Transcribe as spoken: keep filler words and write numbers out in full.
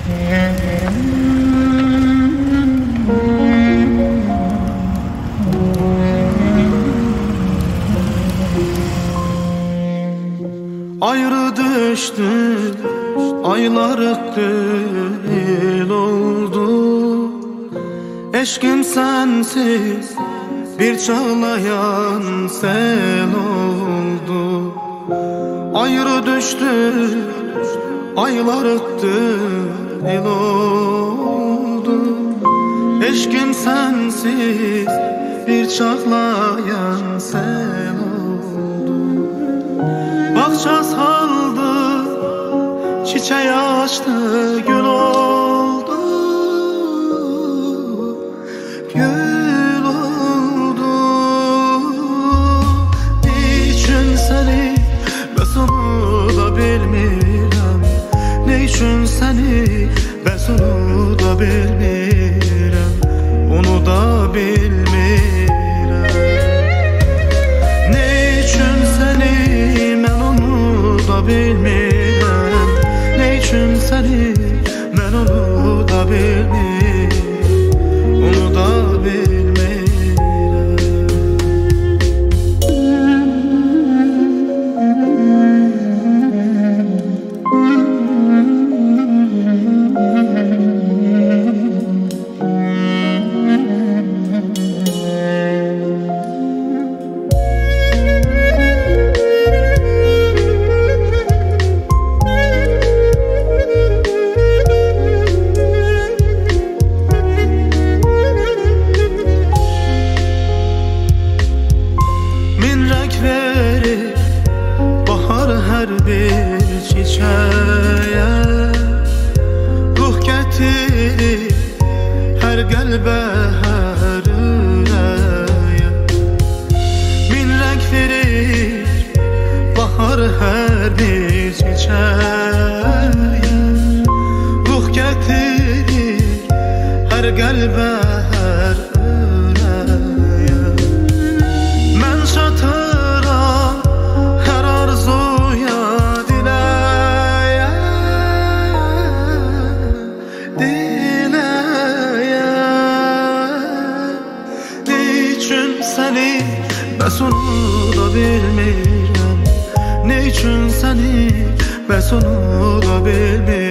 Ayrı düştük, aylar öttü, yıl oldu. Eşkim sensiz bir çağlayan sel oldu. Ayrı düştük, aylar öttü, yıl oldu. Eşkim sensiz bir çağlayan sel oldu. Bahçe saldı, çiçeği açtı, gül oldu, gül oldu. Niçin seni ben onu da bilmirəm, ne için seni ben onu da bilmirəm, onu da bilmirəm. Bilmirəm, ne için seni ben onu da bilmirəm, onu da bilmirəm. Her bir çiçeğe ruh getirir, her qəlbə, hər ürəyə. Min rəng verir bahar hər bir çiçeğe, ruh getirir, hər qəlbə, hər ürəyə. Mən çatıram hər arzuya, seni ben onu da bilmirəm, ne için seni ben onu da bilmirəm.